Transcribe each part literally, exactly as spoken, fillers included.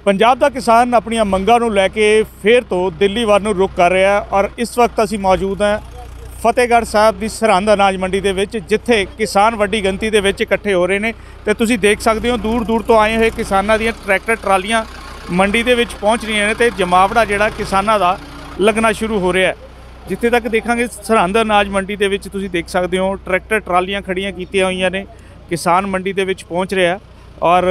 पंजाब का किसान अपन मंगां नूं लैके फिर तो दिल्ली वाल नूं रुख कर रहा है और इस वक्त असीं मौजूद हैं फतेहगढ़ साहब की सरहंद अनाज मंडी के विच जिथे किसान वड्डी गिनती के विच इकट्ठे हो रहे हैं। तो तुसीं देख सकते हो दूर दूर तो आए हुए किसानों दी ट्रैक्टर ट्रालियां मंडी के विच पहुँच रही हैं तो जमावड़ा जिहड़ा किसानों का लगना शुरू हो रहा है। जिथे तक देखांगे सरहंद अनाज मंडी के विच तुसीं देख सकते हो ट्रैक्टर ट्रालियां खड़ियां कीतियां होईयां ने। किसान मंडी के विच पहुँच रहा है और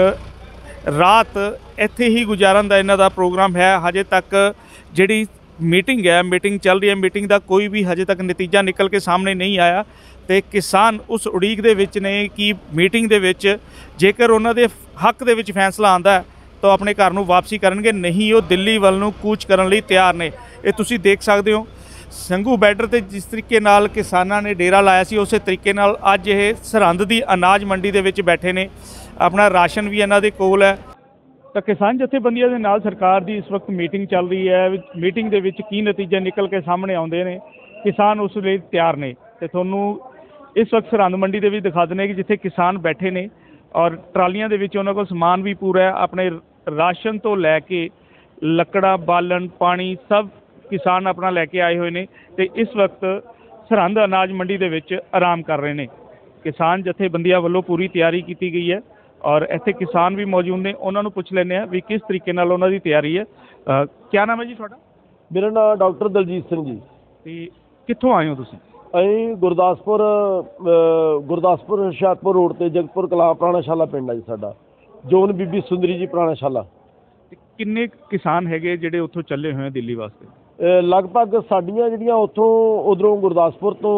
रात इत्थे ही गुजारन का इन्हां दा प्रोग्राम है। हजे तक जिहड़ी मीटिंग है मीटिंग चल रही है, मीटिंग का कोई भी हजे तक नतीजा निकल के सामने नहीं आया। तो किसान उस उड़ीक दे विच ने कि मीटिंग दे विच जेकर उन्हां दे हक दे विच फैसला आंदा है तो अपने घर नूं वापसी करनगे, नहीं वो दिल्ली वल नूं कूच करन लई तैयार ने। ये तुसीं देख सकते हो संघू बैडर ते जिस तरीके नाल किसानां ने डेरा लाया सी उस तरीके नाल अज ये सरहंद दी अनाज मंडी दे विच बैठे ने। अपना राशन भी इन्हां दे कोल है। तो किसान जथेबंदियों के नाल सरकार की इस वक्त मीटिंग चल रही है। मीटिंग के विच की नतीजे निकल के सामने आउंदे ने किसान उस लिए तैयार ने। तो तुहानूं इस वक्त सरहंद मंडी के भी दिखा देने कि जिथे किसान बैठे ने और ट्रालियां दे विच उन्हां कोल समान भी पूरा है। अपने राशन तो लैके लकड़ा बालन पानी सब किसान अपना लैके आए हुए हैं। तो इस वक्त सरहंद अनाज मंडी के विच आराम कर रहे हैं। किसान जथेबंदियों वालों पूरी तैयारी की गई है और इत्थे किसान भी मौजूद ने। उन्होंने पुछ लेने भी किस तरीके नाल उन्हां दी तैयारी है। आ, क्या नाम है जी तुहाडा? मेरा नाम डॉक्टर दलजीत सिंह जी। ते कित्थों आए हो तुसीं? ਅਸੀਂ ਗੁਰਦਾਸਪੁਰ ਗੁਰਦਾਸਪੁਰ ਹੁਸ਼ਿਆਰਪੁਰ रोड ਤੇ जगतपुर कला पुराना शाला पिंड है जी साडा। जोन बीबी सुंदरी जी पुराना शाला। किन्ने किसान हैगे ਜਿਹੜੇ ਉੱਥੋਂ ਚੱਲੇ ਹੋਏ ਦਿੱਲੀ ਵਾਸਤੇ? ਲਗਭਗ ਸਾਡੀਆਂ ਜਿਹੜੀਆਂ ਉੱਥੋਂ ਉਧਰੋਂ ਗੁਰਦਾਸਪੁਰ ਤੋਂ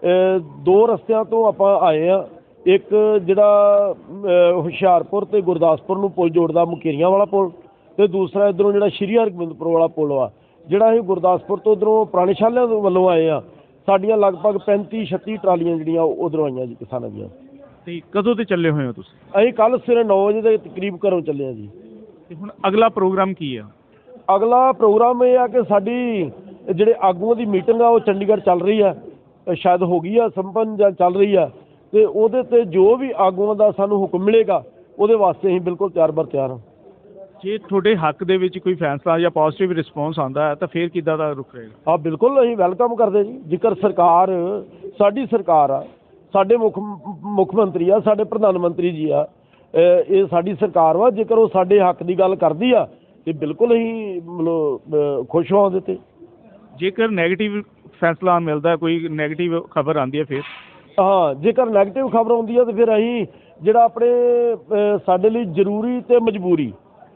ਦੋ ਰਸਤਿਆਂ ਤੋਂ ਆਪਾਂ ਆਏ ਆ। ਇੱਕ ਜਿਹੜਾ ਹੁਸ਼ਿਆਰਪੁਰ ਤੇ ਗੁਰਦਾਸਪੁਰ ਨੂੰ ਪੁਲ ਜੋੜਦਾ ਮੁਕੇਰੀਆਂ ਵਾਲਾ ਪੁਲ, ਤੇ ਦੂਸਰਾ ਇੱਧਰੋਂ ਜਿਹੜਾ ਸ਼੍ਰੀ ਹਰਗੋਬਿੰਦਪੁਰ ਵਾਲਾ ਪੁਲ ਆ। ਜਿਹੜਾ ਅਸੀਂ ਗੁਰਦਾਸਪੁਰ ਤੋਂ ਉੱਧਰੋਂ ਪੁਰਾਣੇ ਸ਼ਾਲਿਆਂ ਵੱਲੋਂ ਆਏ ਆ। ਸਾਡੀਆਂ ਲਗਭਗ ਪੈਂਤੀ ਛੱਤੀ ਟਰਾਲੀਆਂ ਜਿਹੜੀਆਂ ਉਧਰੋਂ ਆਈਆਂ ਜੀ ਕਿਸਾਨਾਂ ਦੀਆਂ। ਤੇ ਕਦੋਂ ਤੇ ਚੱਲੇ ਹੋਏ ਹੋ ਤੁਸੀਂ? ਅਸੀਂ ਕੱਲ੍ਹ ਸਵੇਰੇ ਨੌ ਵਜੇ ਦੇ ਤਕਰੀਬ ਘਰੋਂ ਚੱਲੇ ਆ ਜੀ। ਤੇ ਹੁਣ ਅਗਲਾ ਪ੍ਰੋਗਰਾਮ ਕੀ ਆ? ਅਗਲਾ ਪ੍ਰੋਗਰਾਮ ਇਹ ਆ ਕਿ ਸਾਡੀ ਜਿਹੜੇ ਆਗੂਆਂ ਦੀ ਮੀਟਿੰਗ ਆ ਉਹ ਚੰਡੀਗੜ੍ਹ ਚੱਲ ਰਹੀ ਆ, ਸ਼ਾਇਦ ਹੋ ਗਈ ਆ ਸੰਪੰਨ ਜਾਂ ਚੱਲ ਰਹੀ ਆ। ਤੇ ਉਹਦੇ ਤੇ ਜੋ ਵੀ ਆਗੂਆਂ ਦਾ ਸਾਨੂੰ ਹੁਕਮ ਮਿਲੇਗਾ ਉਹਦੇ ਵਾਸਤੇ ਅਸੀਂ ਬਿਲਕੁਲ ਤਿਆਰ ਬਰ ਤਿਆਰ ਹਾਂ। ਜੇ ਤੁਹਾਡੇ ਹੱਕ ਦੇ ਵਿੱਚ ਕੋਈ ਫੈਸਲਾ ਜਾਂ ਪੋਜ਼ਿਟਿਵ ਰਿਸਪੌਂਸ ਆਉਂਦਾ ਹੈ ਤਾਂ ਫਿਰ ਕਿੱਦਾਂ ਦਾ ਰੁਖ ਰਹੇਗਾ? ਹਾਂ ਬਿਲਕੁਲ ਅਸੀਂ ਵੈਲਕਮ ਕਰਦੇ ਜੀ। ਜੇਕਰ ਸਰਕਾਰ ਸਾਡੀ ਸਰਕਾਰ ਆ, ਸਾਡੇ ਮੁੱਖ ਮੁੱਖ ਮੰਤਰੀ ਆ, ਸਾਡੇ ਪ੍ਰਧਾਨ ਮੰਤਰੀ ਜੀ ਆ, ਇਹ ਸਾਡੀ ਸਰਕਾਰ ਵਾ, ਜੇਕਰ ਉਹ ਸਾਡੇ ਹੱਕ ਦੀ ਗੱਲ ਕਰਦੀ ਆ ਤੇ ਬਿਲਕੁਲ ਅਸੀਂ ਮਤਲਬ ਖੁਸ਼ ਹਾਂ ਉਹਦੇ 'ਤੇ। ਜੇਕਰ ਨੈਗੇਟਿਵ ਫੈਸਲਾ ਮਿਲਦਾ, ਕੋਈ ਨੈਗੇਟਿਵ ਖਬਰ ਆਉਂਦੀ ਹੈ ਫਿਰ? ਹਾਂ ਜੇਕਰ ਨੈਗੇਟਿਵ ਖਬਰ ਆਉਂਦੀ ਆ ਤਾਂ ਫਿਰ ਅਸੀਂ ਜਿਹੜਾ ਆਪਣੇ ਸਾਡੇ ਲਈ ਜ਼ਰੂਰੀ ਅਤੇ ਮਜਬੂਰੀ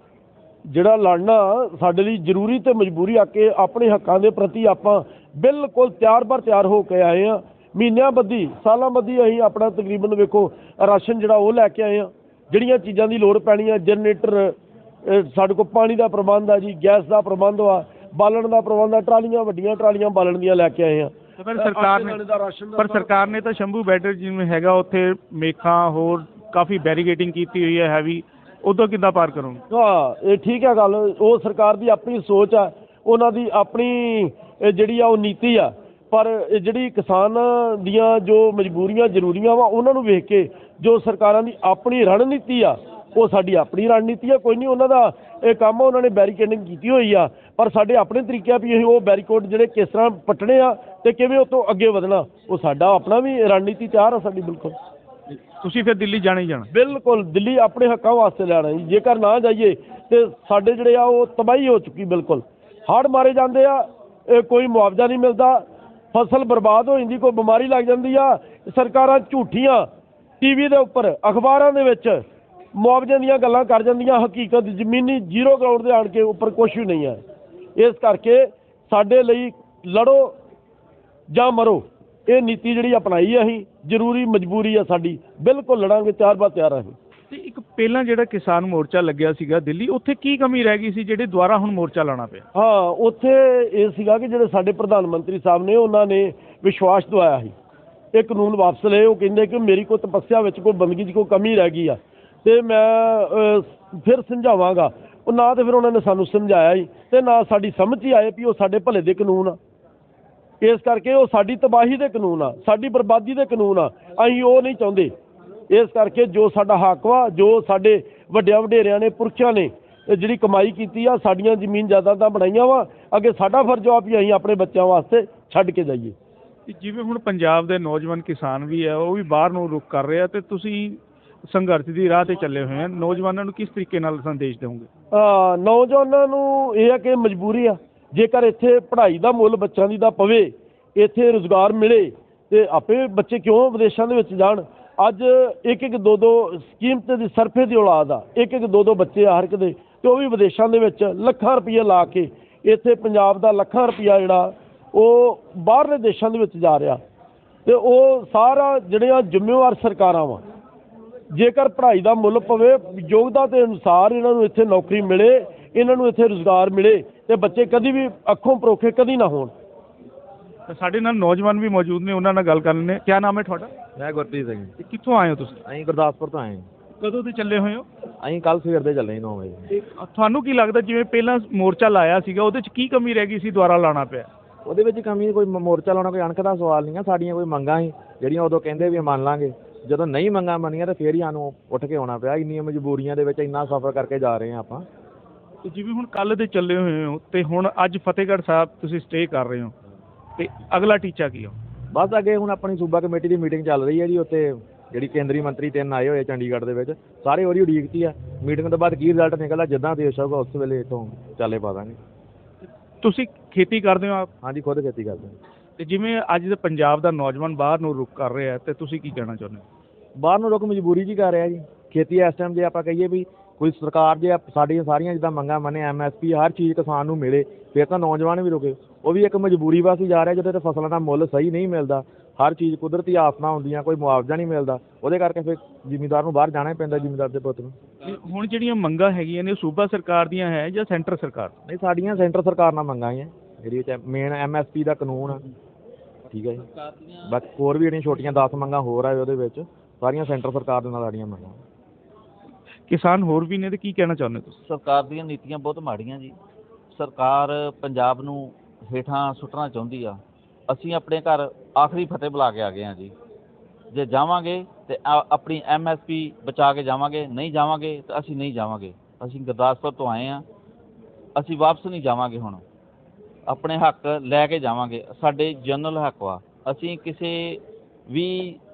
ਜਿਹੜਾ ਲੜਨਾ ਸਾਡੇ ਲਈ ਜ਼ਰੂਰੀ ਅਤੇ ਮਜਬੂਰੀ ਆ ਕੇ ਆਪਣੇ ਹੱਕਾਂ ਦੇ ਪ੍ਰਤੀ ਆਪਾਂ ਬਿਲਕੁਲ ਤਿਆਰ ਬਰ ਤਿਆਰ ਹੋ ਕੇ ਆਏ ਹਾਂ। ਮਹੀਨਿਆਂ ਬੱਧੀ ਸਾਲਾਂ ਬੱਧੀ ਅਸੀਂ ਆਪਣਾ ਤਕਰੀਬਨ ਵੇਖੋ ਰਾਸ਼ਨ ਜਿਹੜਾ ਉਹ ਲੈ ਕੇ ਆਏ ਹਾਂ। ਜਿਹੜੀਆਂ ਚੀਜ਼ਾਂ ਦੀ ਲੋੜ ਪੈਣੀ ਆ, ਜਨਰੇਟਰ, ਸਾਡੇ ਕੋਲ ਪਾਣੀ ਦਾ ਪ੍ਰਬੰਧ ਆ ਜੀ, ਗੈਸ ਦਾ ਪ੍ਰਬੰਧ ਆ, ਬਾਲਣ ਦਾ ਪ੍ਰਬੰਧ ਆ, ਟਰਾਲੀਆਂ ਵੱਡੀਆਂ ਟਰਾਲੀਆਂ ਬਾਲਣ ਦੀਆਂ ਲੈ ਕੇ ਆਏ ਹਾਂ। ਪਰ ਸਰਕਾਰ ਨੇ ਪਰ ਸਰਕਾਰ ਨੇ ਤਾਂ ਸ਼ੰਭੂ ਬੈਡਰ ਜਿਵੇਂ ਹੈਗਾ ਉੱਥੇ ਮੇਖਾਂ ਹੋਰ ਕਾਫੀ ਬੈਰੀਗੇਟਿੰਗ ਕੀਤੀ ਹੋਈ ਹੈ ਹੈਵੀ, ਉਦੋਂ ਕਿੱਦਾਂ ਪਾਰ ਕਰੋਗੇ? ਹਾਂ ਇਹ ਠੀਕ ਹੈ ਗੱਲ। ਉਹ ਸਰਕਾਰ ਦੀ ਆਪਣੀ ਸੋਚ ਆ, ਉਹਨਾਂ ਦੀ ਆਪਣੀ ਜਿਹੜੀ ਆ ਉਹ ਨੀਤੀ ਆ। ਪਰ ਜਿਹੜੀ ਕਿਸਾਨ ਦੀਆਂ ਜੋ ਮਜਬੂਰੀਆਂ ਜ਼ਰੂਰੀਆਂ ਵਾ ਉਹਨਾਂ ਨੂੰ ਵੇਖ ਕੇ ਜੋ ਸਰਕਾਰਾਂ ਦੀ ਆਪਣੀ ਰਣਨੀਤੀ ਆ ਉਹ ਸਾਡੀ ਆਪਣੀ ਰਣਨੀਤੀ ਆ। ਕੋਈ ਨਹੀਂ ਉਹਨਾਂ ਦਾ ਇਹ ਕੰਮ ਆ, ਉਹਨਾਂ ਨੇ ਬੈਰੀਕੇਡਿੰਗ ਕੀਤੀ ਹੋਈ ਆ। ਪਰ ਸਾਡੇ ਆਪਣੇ ਤਰੀਕੇ ਆ ਵੀ ਅਸੀਂ ਉਹ ਬੈਰੀਕੇਡ ਜਿਹੜੇ ਕਿਸ ਤਰ੍ਹਾਂ ਪੱਟਣੇ ਆ ਅਤੇ ਕਿਵੇਂ ਉਹ ਤੋਂ ਅੱਗੇ ਵਧਣਾ, ਉਹ ਸਾਡਾ ਆਪਣਾ ਵੀ ਰਣਨੀਤੀ ਤਿਆਰ ਆ ਸਾਡੀ। ਬਿਲਕੁਲ ਤੁਸੀਂ ਫਿਰ ਦਿੱਲੀ ਜਾਣਾ ਹੀ ਜਾਣਾ? ਬਿਲਕੁਲ ਦਿੱਲੀ ਆਪਣੇ ਹੱਕਾਂ ਵਾਸਤੇ ਲੈਣਾ ਜੀ। ਜੇਕਰ ਨਾ ਜਾਈਏ ਤਾਂ ਸਾਡੇ ਜਿਹੜੇ ਆ ਉਹ ਤਬਾਹੀ ਹੋ ਚੁੱਕੀ। ਬਿਲਕੁਲ ਹੜ੍ਹ ਮਾਰੇ ਜਾਂਦੇ ਆ, ਕੋਈ ਮੁਆਵਜ਼ਾ ਨਹੀਂ ਮਿਲਦਾ, ਫਸਲ ਬਰਬਾਦ ਹੋ ਜਾਂਦੀ, ਕੋਈ ਬਿਮਾਰੀ ਲੱਗ ਜਾਂਦੀ ਆ। ਸਰਕਾਰਾਂ ਝੂਠੀਆਂ ਟੀ ਵੀ ਦੇ ਉੱਪਰ ਅਖਬਾਰਾਂ ਦੇ ਵਿੱਚ ਮੁਆਵਜ਼ੇ ਦੀਆਂ ਗੱਲਾਂ ਕਰ ਜਾਂਦੀਆਂ, ਹਕੀਕਤ ਜ਼ਮੀਨੀ ਜ਼ੀਰੋ ਗਰਾਊਂਡ ਦੇ ਆਣ ਕੇ ਉੱਪਰ ਕੁਛ ਵੀ ਨਹੀਂ ਹੈ। ਇਸ ਕਰਕੇ ਸਾਡੇ ਲਈ ਲੜੋ ਜਾਂ ਮਰੋ ਇਹ ਨੀਤੀ ਜਿਹੜੀ ਅਪਣਾਈ ਹੈ ਅਸੀਂ, ਜ਼ਰੂਰੀ ਮਜਬੂਰੀ ਆ ਸਾਡੀ। ਬਿਲਕੁਲ ਲੜਾਂਗੇ, ਤਿਆਰ ਬਾ ਤਿਆਰ ਅਸੀਂ। ਤੇ ਇੱਕ ਪਹਿਲਾਂ ਜਿਹੜਾ ਕਿਸਾਨ ਮੋਰਚਾ ਲੱਗਿਆ ਸੀਗਾ ਦਿੱਲੀ, ਉੱਥੇ ਕੀ ਕਮੀ ਰਹਿ ਗਈ ਸੀ ਜਿਹੜੇ ਦੁਬਾਰਾ ਹੁਣ ਮੋਰਚਾ ਲਾਉਣਾ ਪਿਆ? ਹਾਂ ਉੱਥੇ ਇਹ ਸੀਗਾ ਕਿ ਜਿਹੜੇ ਸਾਡੇ ਪ੍ਰਧਾਨ ਮੰਤਰੀ ਸਾਹਿਬ ਨੇ ਉਹਨਾਂ ਨੇ ਵਿਸ਼ਵਾਸ ਦਵਾਇਆ ਸੀ ਇਹ ਕਾਨੂੰਨ ਵਾਪਸ ਲਏ। ਉਹ ਕਹਿੰਦੇ ਕਿ ਮੇਰੀ ਕੋਈ ਤਪੱਸਿਆ ਵਿੱਚ ਕੋਈ ਬੰਦਗੀ 'ਚ ਕੋਈ ਕਮੀ ਰਹਿ ਗਈ ਆ ਅਤੇ ਮੈਂ ਫਿਰ ਸਮਝਾਵਾਂਗਾ। ਉਹ ਨਾ ਤਾਂ ਫਿਰ ਉਹਨਾਂ ਨੇ ਸਾਨੂੰ ਸਮਝਾਇਆ ਹੀ ਅਤੇ ਨਾ ਸਾਡੀ ਸਮਝ 'ਚ ਆਏ ਵੀ ਉਹ ਸਾਡੇ ਭਲੇ ਦੇ ਕਾਨੂੰਨ ਆ। ਇਸ ਕਰਕੇ ਉਹ ਸਾਡੀ ਤਬਾਹੀ ਦੇ ਕਾਨੂੰਨ ਆ, ਸਾਡੀ ਬਰਬਾਦੀ ਦੇ ਕਾਨੂੰਨ ਆ। ਅਸੀਂ ਉਹ ਨਹੀਂ ਚਾਹੁੰਦੇ। ਇਸ ਕਰਕੇ ਜੋ ਸਾਡਾ ਹੱਕ ਵਾ, ਜੋ ਸਾਡੇ ਵੱਡਿਆਂ ਵਡੇਰਿਆਂ ਨੇ ਪੁਰਖਿਆਂ ਨੇ ਇਹ ਜਿਹੜੀ ਕਮਾਈ ਕੀਤੀ ਆ, ਸਾਡੀਆਂ ਜ਼ਮੀਨ ਜਾਇਦਾਦਾਂ ਬਣਾਈਆਂ ਵਾ, ਅੱਗੇ ਸਾਡਾ ਫਰਜ਼ ਆ ਵੀ ਅਸੀਂ ਆਪਣੇ ਬੱਚਿਆਂ ਵਾਸਤੇ ਛੱਡ ਕੇ ਜਾਈਏ। ਜਿਵੇਂ ਹੁਣ ਪੰਜਾਬ ਦੇ ਨੌਜਵਾਨ ਕਿਸਾਨ ਵੀ ਹੈ, ਉਹ ਵੀ ਬਾਹਰ ਨੂੰ ਰੁਖ ਕਰ ਰਹੇ ਆ, ਤੇ ਤੁਸੀਂ ਸੰਘਰਸ਼ ਦੀ ਰਾਹ ਤੇ ਚੱਲੇ ਹੋਏ ਆ, ਨੌਜਵਾਨਾਂ ਨੂੰ ਕਿਸ ਤਰੀਕੇ ਨਾਲ ਸੰਦੇਸ਼ ਦੇਵੋਗੇ? ਹਾਂ, ਨੌਜਵਾਨਾਂ ਨੂੰ ਇਹ ਆ ਕਿ ਮਜਬੂਰੀ ਆ, ਜੇਕਰ ਇੱਥੇ ਪੜ੍ਹਾਈ ਦਾ ਮੁੱਲ ਬੱਚਿਆਂ ਦੀ ਦਾ ਪਵੇ, ਇੱਥੇ ਰੁਜ਼ਗਾਰ ਮਿਲੇ, ਤੇ ਆਪੇ ਬੱਚੇ ਕਿਉਂ ਵਿਦੇਸ਼ਾਂ ਦੇ ਵਿੱਚ ਜਾਣ। ਅੱਜ ਇੱਕ ਇੱਕ ਦੋ ਦੋ ਸਕੀਮ ਤੇ ਦੀ ਸਰਫੇ ਦੀ ਔਲਾਦ ਆ, ਇੱਕ ਇੱਕ ਦੋ ਦੋ ਬੱਚੇ ਆ ਹਰ ਇੱਕ ਦੇ, ਤੇ ਉਹ ਵੀ ਵਿਦੇਸ਼ਾਂ ਦੇ ਵਿੱਚ ਲੱਖਾਂ ਰੁਪਈਏ ਲਾ ਕੇ, ਇੱਥੇ ਪੰਜਾਬ ਦਾ ਲੱਖਾਂ ਰੁਪਈਆ ਜਿਹੜਾ ਉਹ ਬਾਹਰਲੇ ਦੇਸ਼ਾਂ ਦੇ ਵਿੱਚ ਜਾ ਰਿਹਾ, ਤੇ ਉਹ ਸਾਰਾ ਜਿਹੜੀਆਂ ਜ਼ਿੰਮੇਵਾਰ ਸਰਕਾਰਾਂ ਵਾ, ਜੇਕਰ ਪੜ੍ਹਾਈ ਦਾ ਮੁੱਲ ਪਵੇ, ਯੋਗਤਾ ਦੇ ਅਨੁਸਾਰ ਇਹਨਾਂ ਨੂੰ ਇੱਥੇ ਨੌਕਰੀ ਮਿਲੇ, ਇਹਨਾਂ ਨੂੰ ਇੱਥੇ ਰੁਜ਼ਗਾਰ ਮਿਲੇ, ਤੇ ਬੱਚੇ ਕਦੀ ਵੀ ਅੱਖੋਂ ਪਰੋਖੇ ਕਦੀ ਨਾ ਹੋਣ। ਸਾਡੇ ਨਾਲ ਨੌਜਵਾਨ ਵੀ ਮੌਜੂਦ ਨੇ, ਉਹਨਾਂ ਨਾਲ ਗੱਲ ਕਰ ਲੈਂਦੇ। ਕੀ ਨਾਮ ਹੈ ਤੁਹਾਡਾ? ਮੈਂ ਗੁਰਪ੍ਰੀਤ ਸਿੰਘ। ਤੇ ਕਿੱਥੋਂ ਆਏ ਹੋ ਤੁਸੀਂ? ਅਸੀਂ ਗੁਰਦਾਸਪੁਰ ਤੋਂ ਆਏ। ਕਦੋਂ ਦੇ ਚੱਲੇ ਹੋਏ ਹੋ? ਅਸੀਂ ਕੱਲ ਸਵੇਰ ਦੇ ਚੱਲੇ ਨੌ ਵਜੇ। ਤੇ ਤੁਹਾਨੂੰ ਕੀ ਲੱਗਦਾ, ਜਿਵੇਂ ਪਹਿਲਾਂ ਮੋਰਚਾ ਲਾਇਆ ਸੀਗਾ, ਉਹਦੇ 'ਚ ਕੀ ਕਮੀ ਰਹਿ ਗਈ ਸੀ ਦੁਬਾਰਾ ਲਾਉਣਾ ਪਿਆ? ਉਹਦੇ ਵਿੱਚ ਕਮੀ ਕੋਈ ਮੋਰਚਾ ਲਾਉਣਾ ਕੋਈ ਅਣਖ ਦਾ ਸਵਾਲ ਨਹੀਂ ਆ। ਸਾਡੀਆਂ ਕੋਈ ਮੰਗਾਂ ਸੀ ਜਿਹੜੀਆਂ ਉਦੋਂ ਕਹਿੰਦੇ ਵੀ ਮੰਨ ਲਾਂਗੇ, ਜਦੋਂ ਨਹੀਂ ਮੰਗਾਂ ਮੰਨੀਆਂ ਤਾਂ ਫੇਰ ਹੀ ਸਾਨੂੰ ਉੱਠ ਕੇ ਆਉਣਾ ਪਿਆ। ਇੰਨੀਆਂ ਮਜਬੂਰੀਆਂ ਦੇ ਵਿੱਚ ਇੰਨਾ ਸਫ਼ਰ ਕਰਕੇ ਜਾ ਰਹੇ ਹਾਂ ਆਪਾਂ। ਤੇ ਜਿਵੇਂ ਹੁਣ ਕੱਲ੍ਹ ਦੇ ਚੱਲੇ ਹੋਏ ਹੋ, ਤੇ ਹੁਣ ਅੱਜ ਫਤਿਹਗੜ੍ਹ ਸਾਹਿਬ ਤੁਸੀਂ ਸਟੇ ਕਰ ਰਹੇ ਹੋ, ਤੇ ਅਗਲਾ ਟੀਚਾ ਕੀ ਹੋ? ਬਸ ਅੱਗੇ ਹੁਣ ਆਪਣੀ ਸੂਬਾ ਕਮੇਟੀ ਦੀ ਮੀਟਿੰਗ ਚੱਲ ਰਹੀ ਹੈ ਜੀ, ਉੱਥੇ ਜਿਹੜੀ ਕੇਂਦਰੀ ਮੰਤਰੀ ਤਿੰਨ ਆਏ ਹੋਏ ਚੰਡੀਗੜ੍ਹ ਦੇ ਵਿੱਚ, ਸਾਰੇ ਉਹਦੀ ਉਡੀਕ 'ਚ ਹੀ ਆ। ਮੀਟਿੰਗ ਤੋਂ ਬਾਅਦ ਕੀ ਰਿਜ਼ਲਟ ਨਿਕਲਦਾ, ਜਿੱਦਾਂ ਦੇਸ਼ ਹੋਊਗਾ ਉਸ ਵੇਲੇ ਇੱਥੋਂ ਚਾਲੇ ਪਾ ਦਾਂਗੇ। ਤੁਸੀਂ ਖੇਤੀ ਕਰਦੇ ਹੋ ਆਪ? ਹਾਂਜੀ, ਖੁਦ ਖੇਤੀ ਕਰਦੇ ਹਾਂ। ਤੇ ਜਿਵੇਂ ਅੱਜ ਦੇ ਪੰਜਾਬ ਦਾ ਨੌਜਵਾਨ ਬਾਹਰ ਨੂੰ ਰੁਖ ਕਰ ਰਿਹਾ, ਤੇ ਤੁਸੀਂ ਕੀ ਕਹਿਣਾ ਚਾਹੁੰਦੇ ਹੋ? ਬਾਹਰ ਨੂੰ ਲੋਕ ਮਜਬੂਰੀ 'ਚ ਹੀ ਕਰ ਰਿਹਾ ਜੀ। ਖੇਤੀ ਇਸ ਟਾਈਮ ਜੇ ਆਪਾਂ ਕਹੀਏ ਵੀ ਕੋਈ ਸਰਕਾਰ ਜੇ ਸਾਡੀਆਂ ਸਾਰੀਆਂ ਜਿੱਦਾਂ ਮੰਗਾਂ ਮੰਨੇ, ਐਮ ਐਸ ਪੀ ਹਰ ਚੀਜ਼ ਕਿਸਾਨ ਨੂੰ ਮਿਲੇ, ਫਿਰ ਤਾਂ ਨੌਜਵਾਨ ਵੀ ਰੁਕੇ। ਉਹ ਵੀ ਇੱਕ ਮਜਬੂਰੀ ਬਸ ਹੀ ਜਾ ਰਿਹਾ, ਜਦੋਂ ਤੇ ਫਸਲਾਂ ਦਾ ਮੁੱਲ ਸਹੀ ਨਹੀਂ ਮਿਲਦਾ, ਹਰ ਚੀਜ਼ ਕੁਦਰਤੀ ਆਫਤਾਂ ਹੁੰਦੀਆਂ, ਕੋਈ ਮੁਆਵਜ਼ਾ ਨਹੀਂ ਮਿਲਦਾ, ਉਹਦੇ ਕਰਕੇ ਫਿਰ ਜ਼ਿਮੀਂਦਾਰ ਨੂੰ ਬਾਹਰ ਜਾਣਾ ਹੀ ਪੈਂਦਾ, ਜ਼ਿਮੀਂਦਾਰ ਦੇ ਪੁੱਤ ਨੂੰ। ਹੁਣ ਜਿਹੜੀਆਂ ਮੰਗਾਂ ਹੈਗੀਆਂ ਨੇ, ਸੂਬਾ ਸਰਕਾਰ ਦੀਆਂ ਹੈ ਜਾਂ ਸੈਂਟਰ ਸਰਕਾਰ? ਨਹੀਂ, ਸਾਡੀਆਂ ਸੈਂਟਰ ਸਰਕਾਰ ਨਾਲ ਮੰਗਾਂ ਹੀ ਜਿਹੜੀ ਵਿੱਚ ਮੇਨ ਐਮ ਐਸ ਪੀ ਦਾ ਕਾਨੂੰਨ ਆ, ਠੀਕ ਹੈ ਜੀ। ਬਾਕੀ ਹੋਰ ਵੀ ਜਿਹੜੀਆਂ ਛੋਟੀਆਂ ਦਸ ਮੰਗਾਂ ਹੋਰ ਆ ਉਹਦੇ ਵਿੱਚ, ਸਾਰੀਆਂ ਸੈਂਟਰ ਸਰਕਾਰ ਦੇ ਨਾਲ ਸਾਡੀਆਂ ਮੰਗਾਂ। ਕਿਸਾਨ ਹੋਰ ਵੀ ਨੇ, ਤੇ ਕੀ ਕਹਿਣਾ ਚਾਹੁੰਦੇ ਤੁਸੀਂ? ਸਰਕਾਰ ਦੀਆਂ ਨੀਤੀਆਂ ਬਹੁਤ ਮਾੜੀਆਂ ਜੀ। ਸਰਕਾਰ ਪੰਜਾਬ ਨੂੰ ਹੇਠਾਂ ਸੁੱਟਣਾ ਚਾਹੁੰਦੀ ਆ। ਅਸੀਂ ਆਪਣੇ ਘਰ ਆਖਰੀ ਫਤਿਹ ਬੁਲਾ ਕੇ ਆ ਗਏ ਹਾਂ ਜੀ। ਜੇ ਜਾਵਾਂਗੇ ਤੇ ਆਪਣੀ ਐਮ ਐਸ ਪੀ ਬਚਾ ਕੇ ਜਾਵਾਂਗੇ, ਨਹੀਂ ਜਾਵਾਂਗੇ ਤਾਂ ਅਸੀਂ ਨਹੀਂ ਜਾਵਾਂਗੇ। ਅਸੀਂ ਗੁਰਦਾਸਪੁਰ ਤੋਂ ਆਏ ਹਾਂ, ਅਸੀਂ ਵਾਪਸ ਨਹੀਂ ਜਾਵਾਂਗੇ। ਹੁਣ ਆਪਣੇ ਹੱਕ ਲੈ ਕੇ ਜਾਵਾਂਗੇ, ਸਾਡੇ ਜਨਰਲ ਹੱਕ ਵਾ। ਅਸੀਂ ਕਿਸੇ ਵੀ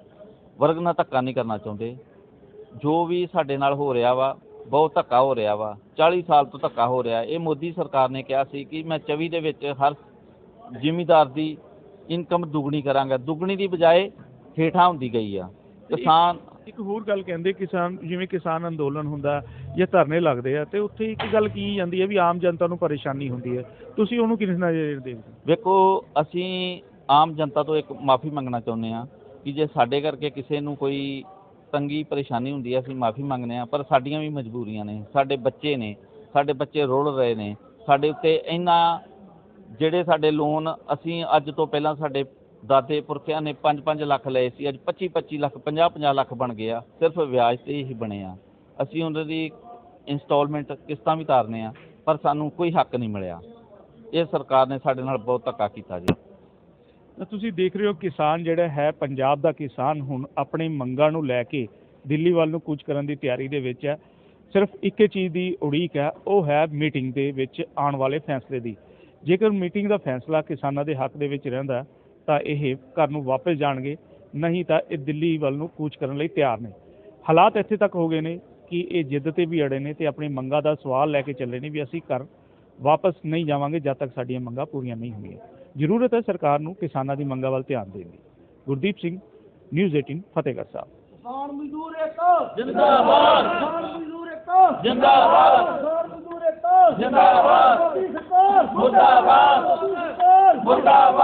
ਵਰਗ ਨਾਲ ਧੱਕਾ ਨਹੀਂ ਕਰਨਾ ਚਾਹੁੰਦੇ। ਜੋ ਵੀ ਸਾਡੇ ਨਾਲ ਹੋ ਰਿਹਾ ਵਾ, ਬਹੁਤ ਧੱਕਾ ਹੋ ਰਿਹਾ ਵਾ, ਚਾਲੀ ਸਾਲ ਤੋਂ ਧੱਕਾ ਹੋ ਰਿਹਾ। ਇਹ ਮੋਦੀ ਸਰਕਾਰ ਨੇ ਕਿਹਾ ਸੀ ਕਿ ਮੈਂ ਚੌਵੀ ਦੇ ਵਿੱਚ ਹਰ ਜ਼ਿਮੀਂਦਾਰ ਦੀ ਇਨਕਮ ਦੁੱਗਣੀ ਕਰਾਂਗਾ, ਦੁੱਗਣੀ ਦੀ ਬਜਾਏ ਹੇਠਾਂ ਹੁੰਦੀ ਗਈ ਆ। ਕਿਸਾਨ ਇੱਕ ਹੋਰ ਗੱਲ ਕਹਿੰਦੇ, ਕਿਸਾਨ ਜਿਵੇਂ ਕਿਸਾਨ ਅੰਦੋਲਨ ਹੁੰਦਾ ਜਾਂ ਧਰਨੇ ਲੱਗਦੇ ਆ, ਤੇ ਉੱਥੇ ਇੱਕ ਗੱਲ ਕੀ ਜਾਂਦੀ ਹੈ ਵੀ ਆਮ ਜਨਤਾ ਨੂੰ ਪਰੇਸ਼ਾਨੀ ਹੁੰਦੀ ਹੈ, ਤੁਸੀਂ ਉਹਨੂੰ ਕਿਸ ਨਾਲ ਦੇਖਦੇ? ਵੇਖੋ, ਅਸੀਂ ਆਮ ਜਨਤਾ ਤੋਂ ਇੱਕ ਮਾਫੀ ਮੰਗਣਾ ਚਾਹੁੰਦੇ ਹਾਂ ਕਿ ਜੇ ਸਾਡੇ ਕਰਕੇ ਕਿਸੇ ਨੂੰ ਕੋਈ ਤੰਗੀ ਪਰੇਸ਼ਾਨੀ ਹੁੰਦੀ ਹੈ, ਅਸੀਂ ਮਾਫੀ ਮੰਗਦੇ ਹਾਂ। ਪਰ ਸਾਡੀਆਂ ਵੀ ਮਜਬੂਰੀਆਂ ਨੇ, ਸਾਡੇ ਬੱਚੇ ਨੇ, ਸਾਡੇ ਬੱਚੇ ਰੁਲ ਰਹੇ ਨੇ। ਸਾਡੇ ਉੱਤੇ ਇੰਨਾ ਜਿਹੜੇ ਸਾਡੇ ਲੋਨ, ਅਸੀਂ ਅੱਜ ਤੋਂ ਪਹਿਲਾਂ ਸਾਡੇ ਦਾਦੇ ਪੁਰਖਿਆਂ ਨੇ ਪੰਜ ਪੰਜ ਲੱਖ ਲਏ ਸੀ, ਅੱਜ ਪੱਚੀ ਪੱਚੀ ਲੱਖ ਪੰਜਾਹ ਪੰਜਾਹ ਲੱਖ ਬਣ ਗਏ ਆ, ਸਿਰਫ ਵਿਆਜ 'ਤੇ ਹੀ ਬਣੇ ਆ। ਅਸੀਂ ਉਹਨਾਂ ਦੀ ਇੰਸਟਾਲਮੈਂਟ ਕਿਸ਼ਤਾਂ ਵੀ ਤਾਰਨੇ ਆ, ਪਰ ਸਾਨੂੰ ਕੋਈ ਹੱਕ ਨਹੀਂ ਮਿਲਿਆ। ਇਹ ਸਰਕਾਰ ਨੇ ਸਾਡੇ ਨਾਲ ਬਹੁਤ ਧੱਕਾ ਕੀਤਾ ਜੀ। ਤੁਸੀਂ ਦੇਖ ਰਹੇ ਹੋ, ਕਿਸਾਨ ਜਿਹੜਾ ਹੈ, ਪੰਜਾਬ ਦਾ ਕਿਸਾਨ ਹੁਣ ਆਪਣੀ ਮੰਗਾਂ ਨੂੰ ਲੈ ਕੇ ਦਿੱਲੀ ਵੱਲ ਨੂੰ ਕੂਚ ਕਰਨ ਦੀ ਤਿਆਰੀ ਦੇ ਵਿੱਚ ਹੈ। ਸਿਰਫ ਇੱਕ ਚੀਜ਼ ਦੀ ਉਡੀਕ ਹੈ, ਉਹ ਹੈ ਮੀਟਿੰਗ ਦੇ ਵਿੱਚ ਆਉਣ ਵਾਲੇ ਫੈਸਲੇ ਦੀ। ਜੇਕਰ ਮੀਟਿੰਗ ਦਾ ਫੈਸਲਾ ਕਿਸਾਨਾਂ ਦੇ ਹੱਕ ਦੇ ਵਿੱਚ ਰਹਿੰਦਾ ਤਾਂ ਇਹ ਘਰ ਨੂੰ ਵਾਪਸ ਜਾਣਗੇ, ਨਹੀਂ ਤਾਂ ਇਹ ਦਿੱਲੀ ਵੱਲ ਨੂੰ ਕੂਚ ਕਰਨ ਲਈ ਤਿਆਰ ਨੇ। ਹਾਲਾਤ ਇੱਥੇ ਤੱਕ ਹੋ ਗਏ ਨੇ ਕਿ ਇਹ ਜਿੱਦ 'ਤੇ ਵੀ ਅੜੇ ਨੇ ਤੇ ਆਪਣੀ ਮੰਗਾਂ ਦਾ ਸਵਾਲ ਲੈ ਕੇ ਚੱਲੇ ਨੇ ਵੀ ਅਸੀਂ ਘਰ ਵਾਪਸ ਨਹੀਂ ਜਾਵਾਂਗੇ ਜਦ ਤੱਕ ਸਾਡੀਆਂ ਮੰਗਾਂ ਪੂਰੀਆਂ ਨਹੀਂ ਹੁੰਦੀਆਂ। ਜ਼ਰੂਰਤ ਹੈ ਸਰਕਾਰ ਨੂੰ ਕਿਸਾਨਾਂ ਦੀ ਮੰਗਾਂ ਵੱਲ ਧਿਆਨ ਦੇਣ ਦੀ। ਗੁਰਦੀਪ ਸਿੰਘ, ਨਿਊਜ਼ ਅਠਾਰਾਂ, ਫਤਿਹਗੜ੍ਹ ਸਾਹਿਬ। ਕਿਸਾਨ ਮਜ਼ਦੂਰ ਏਕਤਾ ਜਿੰਦਾਬਾਦ, ਕਿਸਾਨ ਮਜ਼ਦੂਰ ਏਕਤਾ ਜਿੰਦਾਬਾਦ, ਕਿਸਾਨ ਮਜ਼ਦੂਰ ਏਕਤਾ ਜਿੰਦਾਬਾਦ, ਮੋਦੀ ਸਰਕਾਰ ਮੁਰਦਾਬਾਦ, ਮੋਦੀ ਸਰਕਾਰ ਮੁਰਦਾਬਾਦ।